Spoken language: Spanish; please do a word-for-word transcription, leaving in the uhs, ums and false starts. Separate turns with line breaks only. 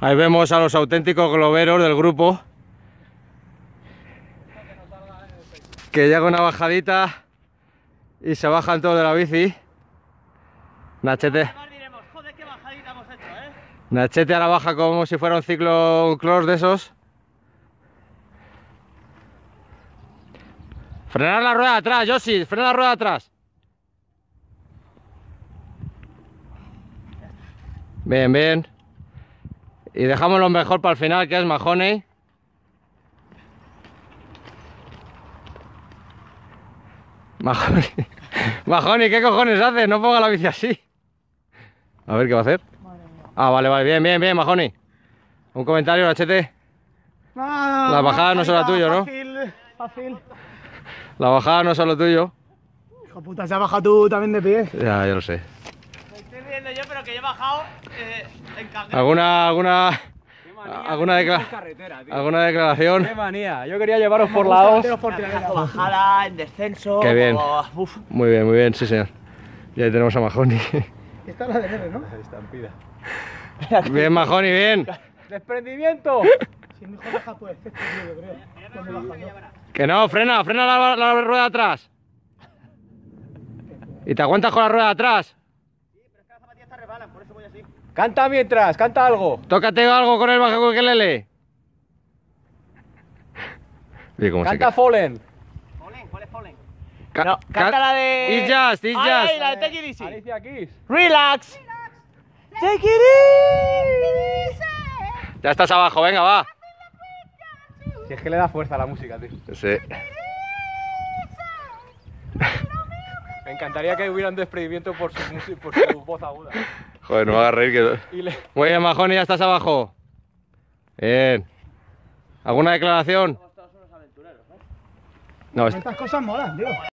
Ahí vemos a los auténticos globeros del grupo, que llega una bajadita y se bajan todos de la bici. Nachete. Nachete ahora baja como si fuera un ciclo cross de esos. Frenar la rueda de atrás, Yoshi, frena la rueda de atrás. Bien, bien. Y dejamos lo mejor para el final, que es Mahoney. Mahoney. Mahoney, ¿qué cojones haces? No ponga la bici así. A ver qué va a hacer. Ah, vale, vale, bien, bien, bien, Mahoney. Un comentario, Nachete.
No,
la bajada no es solo tuyo, ¿no?
Fácil, fácil.
La bajada no es solo tuyo.
Hijo puta, se ha bajado tú también de pie.
Ya, yo lo sé.
Me estoy riendo yo, pero que yo he bajado eh, en carretera.
¿Alguna, alguna, alguna, decla ¿Alguna declaración?
Qué manía, yo quería llevaros por lados.
Bajada, en descenso.
Qué bien.
Oh, uf.
Muy bien, muy bien, sí señor. Y ahí tenemos a Mahoney.
Esta es la de Nere, ¿no?
Estampida.
Bien, Mahoney, bien.
¡Desprendimiento!
Si mi hijo baja, pues este tío, yo creo. ¿Dónde baja, no?
Que no, frena, frena la, la rueda de atrás. Y te aguantas con la rueda de atrás.
Canta mientras, canta algo.
Tócate algo con el bajo ukelele. Mira cómo se
Canta
cae.
Fallen.
Fallen, ¿cuál es Fallen?
Ca-
No,
ca-
canta la de...
It's just, it's
Ay,
just.
ay, la de Take It Easy.
Alicia Keys.
Relax. Take it easy.
Ya estás abajo, venga, va.
Si es que le da fuerza a la música, tío.
Sí.
Me encantaría que hubiera un desprendimiento por su, música- por su voz aguda.
Joder, no me hagas reír que...
Y le...
Muy bien, Mahoney, ya estás abajo. Bien. ¿Alguna declaración? No, es-
Estas cosas molan, tío.